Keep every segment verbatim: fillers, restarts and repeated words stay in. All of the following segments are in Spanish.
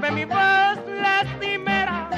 vuelve mi voz lastimera,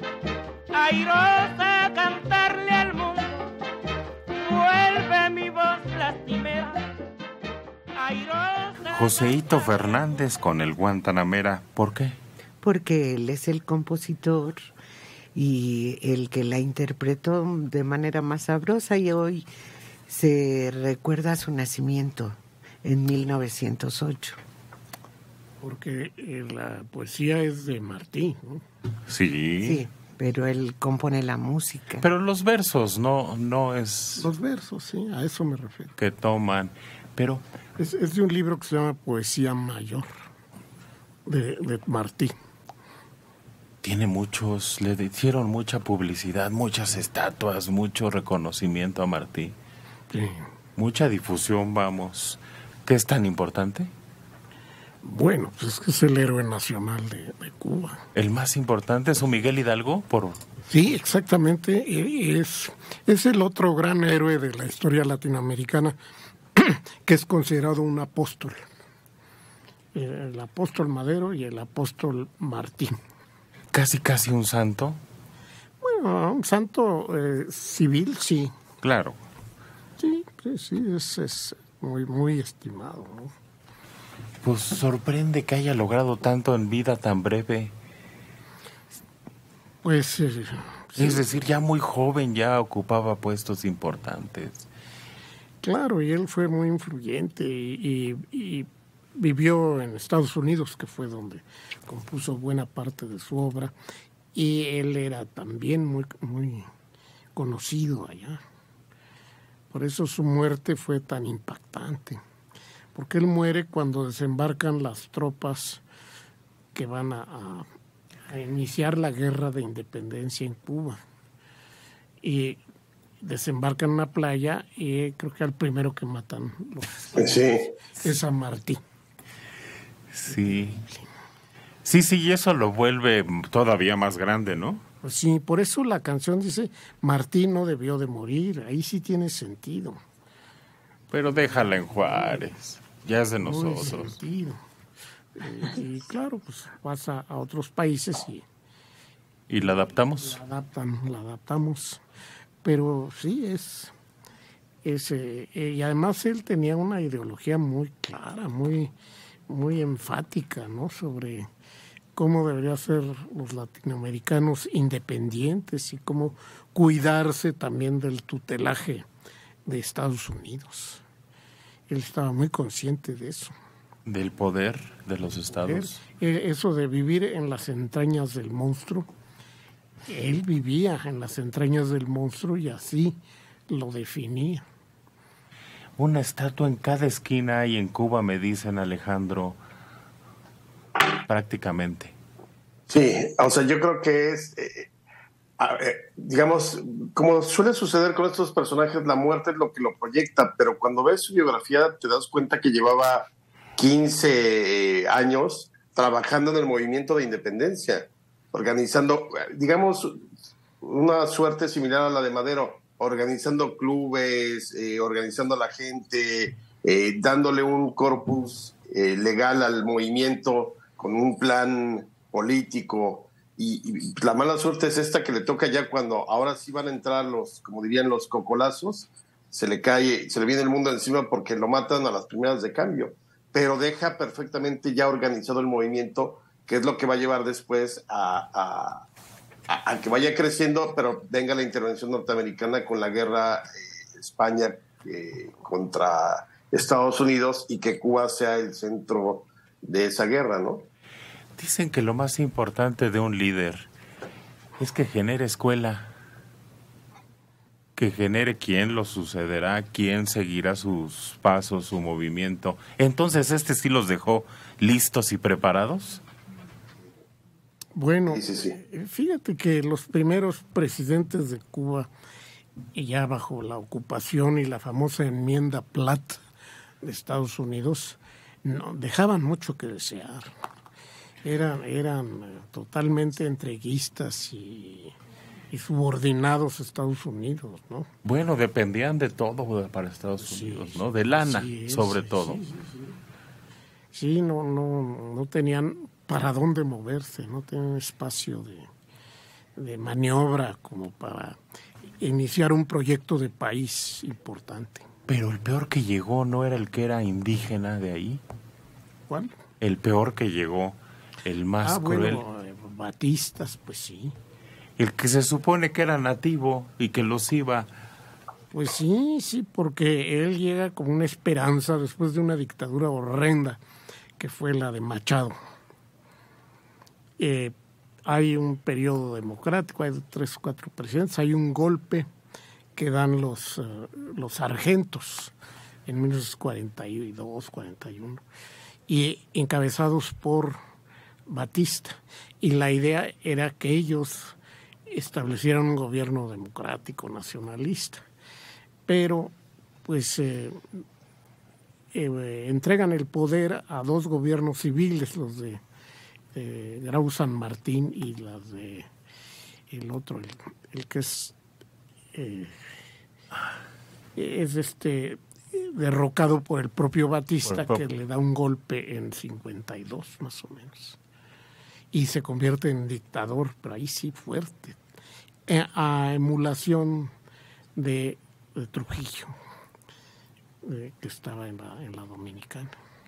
airosa a cantarle al mundo. Vuelve mi voz lastimera, airosa. Joseito Fernández con el Guantanamera, ¿por qué? Porque él es el compositor y el que la interpretó de manera más sabrosa, y hoy se recuerda su nacimiento en mil novecientos ocho. Porque eh, la poesía es de Martí, ¿no? Sí. Sí, pero él compone la música. Pero los versos no, no es... Los versos, sí, a eso me refiero. Que toman, pero... Es, es de un libro que se llama Poesía Mayor, de, de Martí. Tiene muchos, le hicieron mucha publicidad, muchas estatuas, mucho reconocimiento a Martí. Sí. Mucha difusión, vamos. ¿Qué es tan importante? Bueno, pues es que es el héroe nacional de, de Cuba. ¿El más importante es un Miguel Hidalgo? Por... Sí, exactamente. Es, es el otro gran héroe de la historia latinoamericana que es considerado un apóstol. El apóstol Madero y el apóstol Martí. ¿Casi, casi un santo? Bueno, un santo eh, civil, sí. Claro. Sí, sí, sí, es, es muy, muy estimado, ¿no? Pues sorprende que haya logrado tanto en vida tan breve. Pues... Eh, sí. Es decir, ya muy joven ya ocupaba puestos importantes. Claro, y él fue muy influyente y, y, y vivió en Estados Unidos, que fue donde compuso buena parte de su obra, y él era también muy, muy conocido allá. Por eso su muerte fue tan impactante, porque él muere cuando desembarcan las tropas que van a, a, a iniciar la guerra de independencia en Cuba. Y desembarcan en una playa y creo que al primero que matan los, sí. es a Martí. Sí. Sí, sí, y eso lo vuelve todavía más grande, ¿no? Pues sí, por eso la canción dice, Martí no debió de morir, ahí sí tiene sentido. Pero déjala en Juárez, ya es de nosotros. Sentido. Eh, y claro, pues pasa a otros países y... ¿Y la adaptamos? La adaptan, la adaptamos. Pero sí, es... es eh, y además él tenía una ideología muy clara, muy, muy enfática, ¿no? Sobre cómo deberían ser los latinoamericanos independientes y cómo cuidarse también del tutelaje de Estados Unidos. Él estaba muy consciente de eso. ¿Del poder de los estados? Él, eso de vivir en las entrañas del monstruo. Él vivía en las entrañas del monstruo y así lo definía. Una estatua en cada esquina hay en Cuba, me dicen, Alejandro, prácticamente. Sí, o sea, yo creo que es, eh, eh, digamos, como suele suceder con estos personajes, la muerte es lo que lo proyecta, pero cuando ves su biografía te das cuenta que llevaba quince años trabajando en el movimiento de independencia, organizando, digamos, una suerte similar a la de Madero, organizando clubes, eh, organizando a la gente, eh, dándole un corpus eh, legal al movimiento con un plan político. Y, y la mala suerte es esta que le toca ya cuando ahora sí van a entrar los, como dirían, los cocolazos, se le cae, se le viene el mundo encima porque lo matan a las primeras de cambio, pero deja perfectamente ya organizado el movimiento, que es lo que va a llevar después a, a, a, a que vaya creciendo, pero venga la intervención norteamericana con la guerra eh, España eh, contra Estados Unidos y que Cuba sea el centro de esa guerra, ¿no? Dicen que lo más importante de un líder es que genere escuela, que genere quién lo sucederá, quién seguirá sus pasos, su movimiento. Entonces, ¿este sí los dejó listos y preparados? Bueno, sí, sí, sí. Fíjate que los primeros presidentes de Cuba, ya bajo la ocupación y la famosa enmienda Platt de Estados Unidos, no, dejaban mucho que desear. Eran, eran totalmente entreguistas y, y subordinados a Estados Unidos, ¿no? Bueno, dependían de todo para Estados sí, Unidos, ¿no? De lana, sí, sobre sí, todo. Sí, sí, sí. sí no, no, no tenían para dónde moverse, no tienen espacio de, de maniobra como para iniciar un proyecto de país importante. Pero el peor que llegó no era el que era indígena de ahí. ¿Cuál? El peor que llegó, el más ah, cruel. Bueno, Batistas, pues sí. El que se supone que era nativo y que los iba... Pues sí, sí, porque él llega con una esperanza después de una dictadura horrenda que fue la de Machado. Eh, hay un periodo democrático, hay tres o cuatro presidentes, hay un golpe que dan los, uh, los sargentos en mil novecientos cuarenta y dos, cuarenta y uno, y encabezados por Batista. Y la idea era que ellos establecieran un gobierno democrático, nacionalista. Pero, pues, eh, eh, entregan el poder a dos gobiernos civiles, los de eh, Grau San Martín y las de el otro, el, el que es eh, es este derrocado por el propio Batista, por el que le da un golpe en cincuenta y dos más o menos y se convierte en dictador, pero ahí sí fuerte, eh, a emulación de, de Trujillo, eh, que estaba en la, en la Dominicana.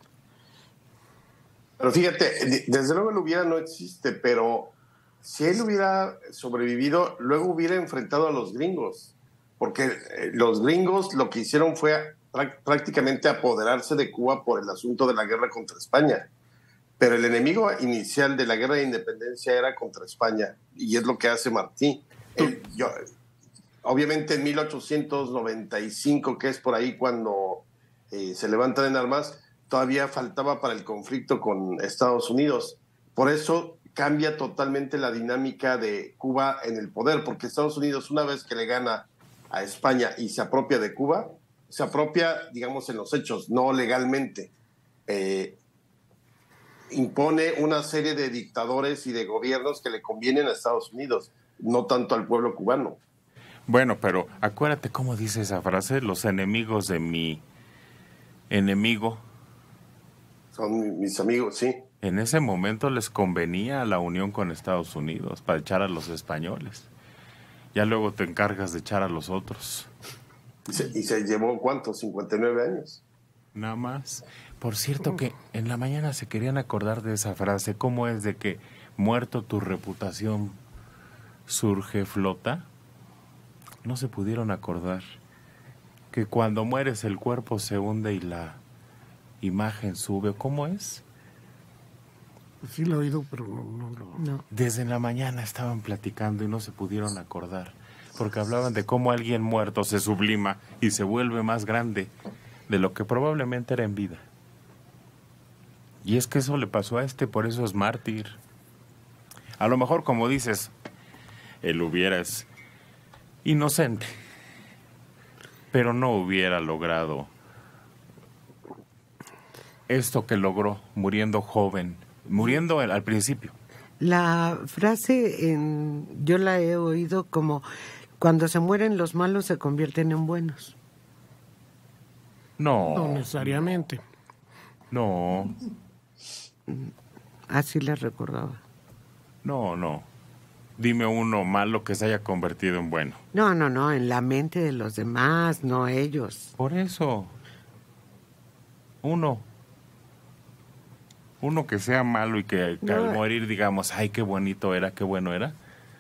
Pero fíjate, desde luego el hubiera no existe, pero si él hubiera sobrevivido, luego hubiera enfrentado a los gringos, porque los gringos lo que hicieron fue prácticamente apoderarse de Cuba por el asunto de la guerra contra España. Pero el enemigo inicial de la guerra de independencia era contra España, y es lo que hace Martí. Él, yo, obviamente en mil ochocientos noventa y cinco, que es por ahí cuando eh, se levantan en armas, todavía faltaba para el conflicto con Estados Unidos. Por eso cambia totalmente la dinámica de Cuba en el poder, porque Estados Unidos, una vez que le gana a España y se apropia de Cuba, se apropia, digamos, en los hechos, no legalmente. Eh, impone una serie de dictadores y de gobiernos que le convienen a Estados Unidos, no tanto al pueblo cubano. Bueno, pero acuérdate cómo dice esa frase: los enemigos de mi enemigo son mis amigos, sí. En ese momento les convenía la unión con Estados Unidos para echar a los españoles. Ya luego te encargas de echar a los otros. Y se, y se llevó, ¿cuánto? cincuenta y nueve años. Nada más. Por cierto que en la mañana se querían acordar de esa frase. ¿Cómo es de que muerto tu reputación surge, flota? No se pudieron acordar. Que cuando mueres el cuerpo se hunde y la imagen sube. ¿Cómo es? Sí lo he oído, pero no, no, no. No. Desde la mañana estaban platicando y no se pudieron acordar. Porque hablaban de cómo alguien muerto se sublima y se vuelve más grande de lo que probablemente era en vida. Y es que eso le pasó a este, por eso es mártir. A lo mejor, como dices, él hubiera es inocente, pero no hubiera logrado esto que logró, muriendo joven, muriendo al principio. La frase, en, yo la he oído como: cuando se mueren los malos se convierten en buenos. No. No necesariamente. No. Así la recordaba. No, no. Dime uno malo que se haya convertido en bueno. No, no, no, en la mente de los demás, no ellos. Por eso. Uno. Uno que sea malo y que, que No. al morir digamos, ay, qué bonito era, qué bueno era.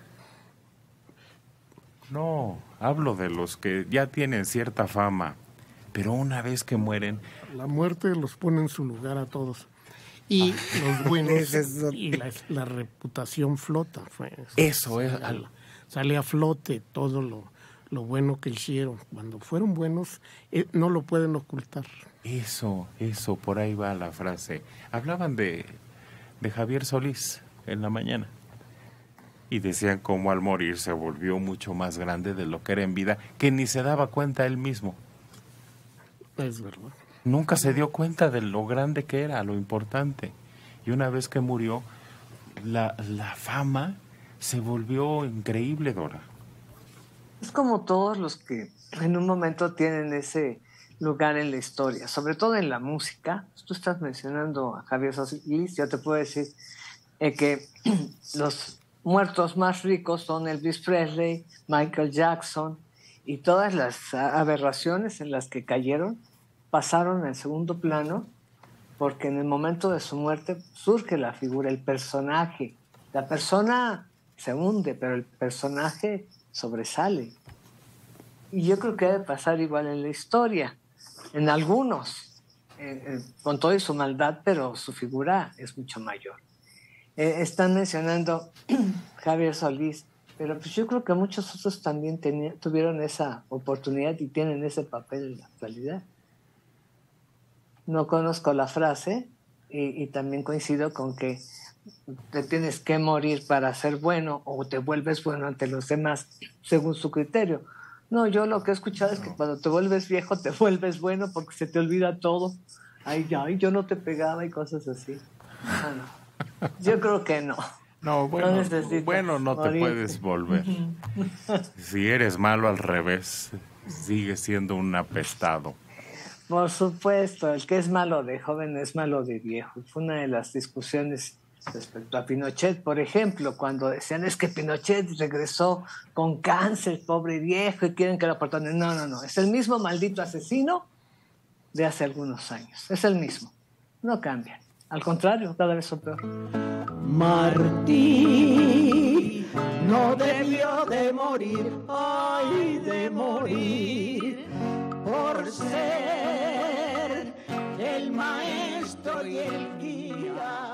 No, hablo de los que ya tienen cierta fama, pero una vez que mueren... La muerte los pone en su lugar a todos. Y los buenos, Ese es otro. y la, la reputación flota. Fue, Eso es... Sale, al- sale a flote todo lo, lo bueno que hicieron. Cuando fueron buenos, eh, no lo pueden ocultar. Eso, eso, por ahí va la frase. Hablaban de, de Javier Solís en la mañana. Y decían cómo al morir se volvió mucho más grande de lo que era en vida, que ni se daba cuenta él mismo. Es verdad. Nunca se dio cuenta de lo grande que era, lo importante. Y una vez que murió, la, la fama se volvió increíble, Dora. Es como todos los que en un momento tienen ese lugar en la historia, sobre todo en la música. Tú estás mencionando a Javier Solís, yo te puedo decir eh, que los muertos más ricos son Elvis Presley, Michael Jackson, y todas las aberraciones en las que cayeron pasaron en segundo plano, porque en el momento de su muerte surge la figura, el personaje. La persona se hunde, pero el personaje sobresale. Y yo creo que debe pasar igual en la historia, en algunos, eh, eh, con toda su maldad, pero su figura es mucho mayor. Eh, están mencionando Javier Solís, pero pues yo creo que muchos otros también tenían, tuvieron esa oportunidad y tienen ese papel en la actualidad. No conozco la frase y, y también coincido con que te tienes que morir para ser bueno o te vuelves bueno ante los demás según su criterio. No, yo lo que he escuchado es que cuando te vuelves viejo te vuelves bueno porque se te olvida todo. Ay, ay, yo no te pegaba y cosas así. Ah, no. Yo creo que no. No, bueno, no bueno, no te morirte. puedes volver. Si eres malo al revés, sigues siendo un apestado. Por supuesto, el que es malo de joven es malo de viejo. Fue una de las discusiones respecto a Pinochet, por ejemplo, cuando decían es que Pinochet regresó con cáncer, pobre viejo, y quieren que lo perdonen. No, no, no, es el mismo maldito asesino de hace algunos años. Es el mismo. No cambia. Al contrario, cada vez son peor. Martí no debió de morir, ay, de morir, por ser el maestro y el guía.